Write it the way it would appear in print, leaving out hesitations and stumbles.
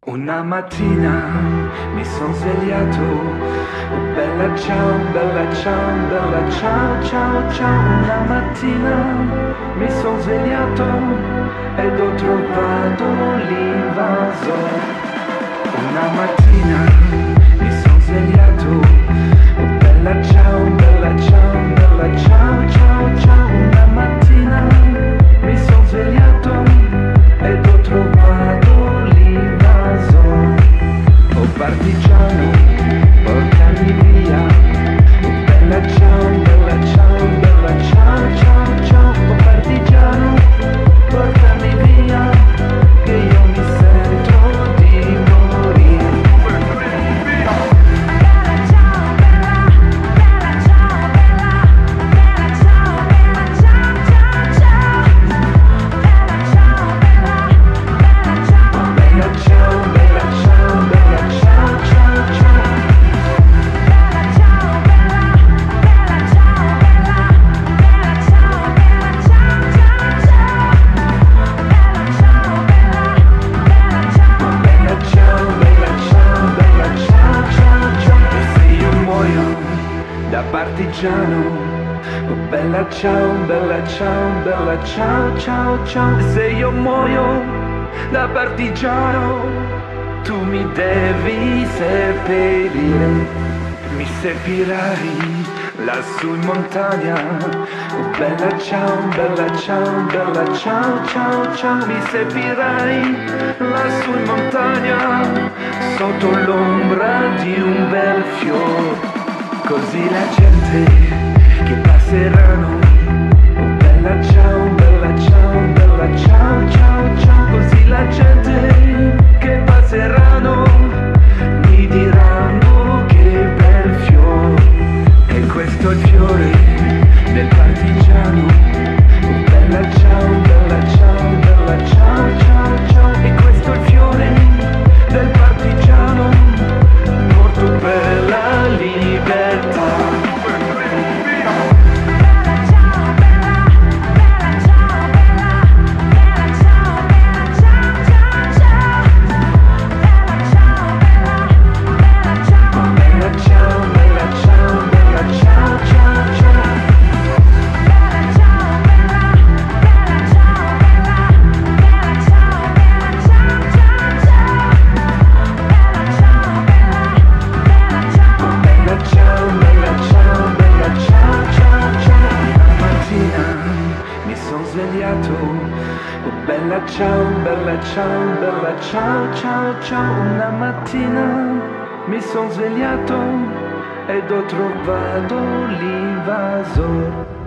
Una mattina mi son svegliato, oh bella ciao, bella ciao, bella ciao, ciao, ciao. Una mattina mi son svegliato ed ho trovato l'invasor. Una mattina mi son svegliato, oh bella ciao, bella ciao, bella ciao, ciao, ciao. Una mattina mi son svegliato ed ho trovato l'invasor. Oh partigiano, portami via. Oh bella ciao, bella ciao, bella ciao, ciao, ciao. Oh partigiano, portami via, che io mi sento di morire. Bella ciao, bella, bella ciao, bella, bella ciao, bella ciao, ciao, ciao. Bella ciao, bella, bella ciao, Bella ciao, bella ciao, bella ciao, ciao, ciao. bella ciao, bella, bella ciao, bella, bella ciao, bella ciao, ciao, ciao. Bella ciao, bella, bella ciao. Bella ciao, bella ciao, bella ciao, ciao, ciao. E se io muoio da partigiano, oh bella ciao, bella ciao, bella ciao, ciao, ciao. E se io muoio da partigiano, tu mi devi seppellire, mi seppirai lassù in montagna. Oh bella ciao, bella ciao, bella ciao, ciao, ciao. Mi seppirai lassù in montagna, sotto l'ombra di un bel fiore. Così la gente che passeranno, oh bella ciao, bella ciao, bella ciao, ciao, ciao. Così la gente che passeranno mi diranno che bel fiore. E questo è il fiore del partigiano. Oh bella ciao, bella ciao, bella ciao, ciao, ciao. E questo è il fiore del partigiano, morto per la libertà. Bella ciao, bella, bella ciao, bella, bella ciao, bella ciao, ciao, ciao. Bella ciao, bella, bella ciao. Bella ciao, bella ciao, bella ciao, ciao, ciao. Bella ciao, bella, bella ciao, bella, bella ciao, bella ciao, ciao, ciao. Bella ciao, bella, bella ciao. Bella ciao, bella ciao, bella ciao, ciao, ciao. Una mattina mi son svegliato, oh bella ciao, bella ciao, bella ciao, ciao, ciao. Una mattina mi son svegliato ed ho trovato l'invasor.